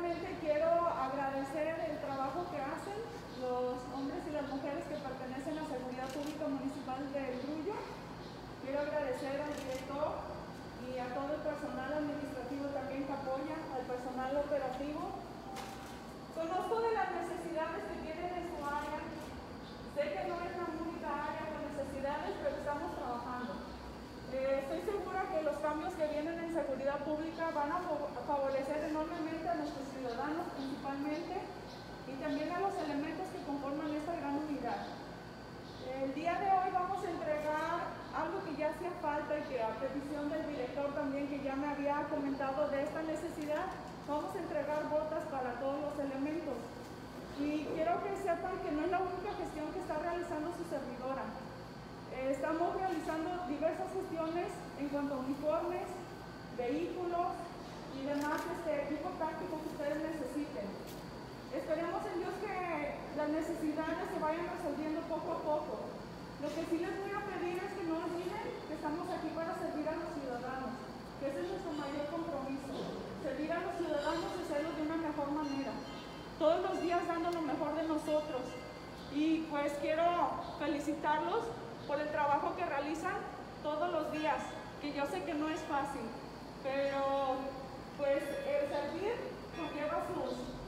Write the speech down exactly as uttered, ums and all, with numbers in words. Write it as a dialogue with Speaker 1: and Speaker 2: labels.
Speaker 1: primeramente quiero agradecer el trabajo que hacen los hombres y las mujeres que pertenecen a Seguridad Pública Municipal del Grullo. Quiero agradecer al director y a todo el personal administrativo también que apoya, al personal operativo. Conozco de las necesidades que tienen en su área. Sé que no es la única área con necesidades, pero estamos trabajando. Eh, estoy segura que los cambios que vienen en seguridad pública van a favorecer enormemente a nuestros ciudadanos principalmente y también a los elementos que conforman esta gran unidad. El día de hoy vamos a entregar algo que ya hacía falta y que a petición del director también, que ya me había comentado de esta necesidad, vamos a entregar botas para todos los elementos. Y quiero que sepan que no es la única gestión que está realizando su servidora. Eh, estamos realizando diversas gestiones en cuanto a uniformes, vehículos y demás este, equipo táctico que ustedes necesiten. Esperemos en Dios que las necesidades se vayan resolviendo poco a poco. Lo que sí les voy a pedir es que no olviden que estamos aquí para servir a los ciudadanos, que ese es nuestro mayor compromiso, servir a los ciudadanos y hacerlo de una mejor manera, todos los días dando lo mejor de nosotros. Y pues quiero felicitarlos por el trabajo que realizan todos los días, que yo sé que no es fácil, pero pues el servir conlleva sus